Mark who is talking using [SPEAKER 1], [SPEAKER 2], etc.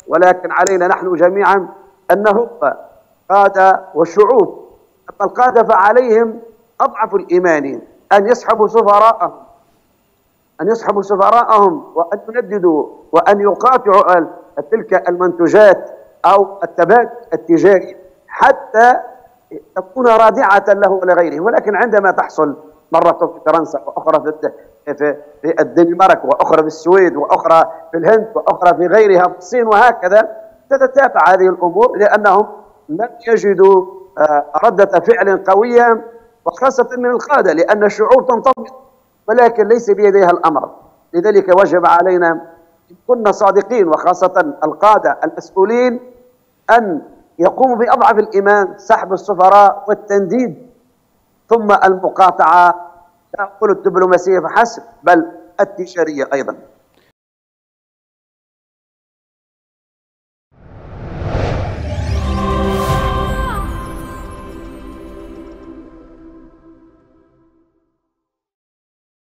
[SPEAKER 1] ولكن علينا نحن جميعا أن نهب قادة والشعوب. أما القادة فعليهم أضعف الإيمان أن يسحبوا سفراءهم وأن ينددوا وأن يقاطعوا تلك المنتجات أو التبادل التجاري حتى تكون رادعة له ولغيره. ولكن عندما تحصل مرة في فرنسا وأخرى في الدنمارك وأخرى في السويد وأخرى في الهند وأخرى في غيرها في الصين وهكذا، تتتابع هذه الأمور لأنهم لم يجدوا ردة فعل قوية، وخاصة من القادة، لأن الشعوب تنتفض ولكن ليس بيديها الأمر. لذلك وجب علينا إن كنا صادقين، وخاصة القادة المسؤولين، أن يقوموا بأضعف الإيمان، سحب السفراء والتنديد، ثم المقاطعة لا أقول الدبلوماسية فحسب بل التجارية أيضا.